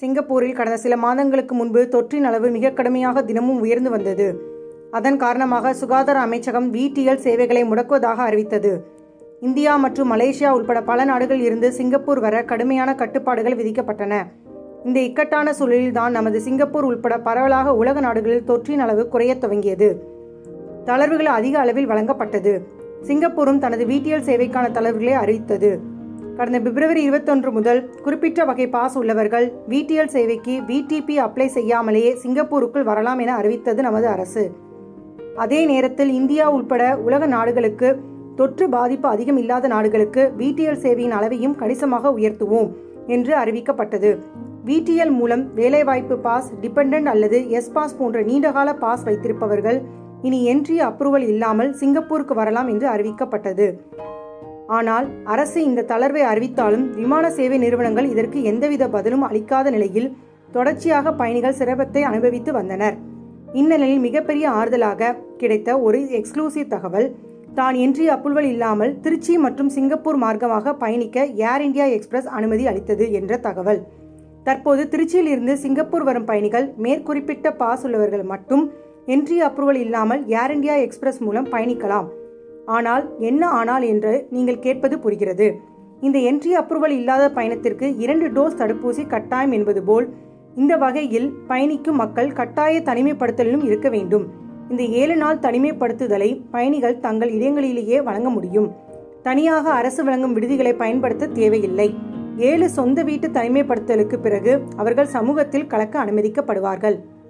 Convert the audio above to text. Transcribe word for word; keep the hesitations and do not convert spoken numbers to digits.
சிங்கப்பூரில் கடந்த சில மாதங்களுக்கு முன்பு தொற்றின் அளவு மிக கடுமையாக தினமும் உயர்ந்து வந்தது. அதன் காரணமாக சுகாதார அமைச்சகம் விடிஎல் சேவைகளை முடக்குவதாக அறிவித்தது. இந்தியா மற்றும் மலேசியா உட்பட பல நாடுகளில் இருந்து சிங்கப்பூர் வர கடுமையான கட்டுப்பாடுகள் விதிக்கப்பட்டன. இந்த இக்கட்டான சூழலில் தான் நமது சிங்கப்பூர் உட்பட பரவலாக உலக நாடுகளில் தொற்றின் அளவு குறையத் துவங்கியது. தளர்வுகள் அதிக அளவில் வழங்கப்பட்டது. சிங்கப்பூரும் தனது விடிஎல் சேவைக்கான தளர்வுகளை அறிவித்தது. கடந்த பிப்ரவரி இருபத்தொன்று முதல் குறிப்பிட்ட வகை பாஸ் உள்ளவர்கள் விடிஎல் சேவைக்கு விடிபி அப்ளை செய்யாமலேயே சிங்கப்பூருக்குள் வரலாம் என அறிவித்தது நமது அரசு. அதே நேரத்தில் இந்தியா உட்பட உலக நாடுகளுக்கு தொற்று பாதிப்பு அதிகம் இல்லாத நாடுகளுக்கு விடிஎல் சேவையின் அளவையும் கணிசமாக உயர்த்துவோம் என்று அறிவிக்கப்பட்டது. விடிஎல் மூலம் வேலைவாய்ப்பு பாஸ், டிபெண்டன்ட் அல்லது எஸ் பாஸ் போன்ற நீண்டகால பாஸ் வைத்திருப்பவர்கள் இனி என்ட்ரி அப்ரூவல் இல்லாமல் சிங்கப்பூருக்கு வரலாம் என்று அறிவிக்கப்பட்டது. ஆனால் அரசு இந்த தளர்வை அறிவித்தாலும் விமான சேவை நிறுவனங்கள் இதற்கு எந்தவித பதிலும் அளிக்காத நிலையில் தொடர்ச்சியாக பயணிகள் சிரமத்தை அனுபவித்து வந்தனர். இந்நிலையில் மிகப்பெரிய ஆறுதலாக கிடைத்த ஒரு எக்ஸ்க்ளூசிவ் தகவல், தான் என்ட்ரி அப்ரூவல் இல்லாமல் திருச்சி மற்றும் சிங்கப்பூர் மார்க்கமாக பயணிக்க ஏர் இந்தியா எக்ஸ்பிரஸ் அனுமதி அளித்தது என்ற தகவல். தற்போது திருச்சியில் இருந்து சிங்கப்பூர் வரும் பயணிகள் மேற்குறிப்பிட்ட பாஸ் உள்ளவர்கள் மட்டும் என்ட்ரி அப்ரூவல் இல்லாமல் ஏர் இந்தியா எக்ஸ்பிரஸ் மூலம் பயணிக்கலாம். ஆனால் என்ன ஆனால் என்று நீங்கள் கேட்பது புரிகிறது. இந்த என்ட்ரி அப்ரூவல் இல்லாத பயணத்திற்கு இரண்டு டோஸ் தடுப்பூசி கட்டாயம் என்பது போல் இந்த வகையில் பயணிக்கும் மக்கள் கட்டாய தனிமைப்படுத்தலிலும் இருக்க வேண்டும். இந்த ஏழு நாள் தனிமைப்படுத்துதலை பயணிகள் தங்கள் இடங்களிலேயே வழங்க முடியும். தனியாக அரசு வழங்கும் விடுதிகளை பயன்படுத்த தேவையில்லை. ஏழு சொந்த வீட்டு தனிமைப்படுத்தலுக்கு பிறகு அவர்கள் சமூகத்தில் கலக்க அனுமதிக்கப்படுவார்கள்.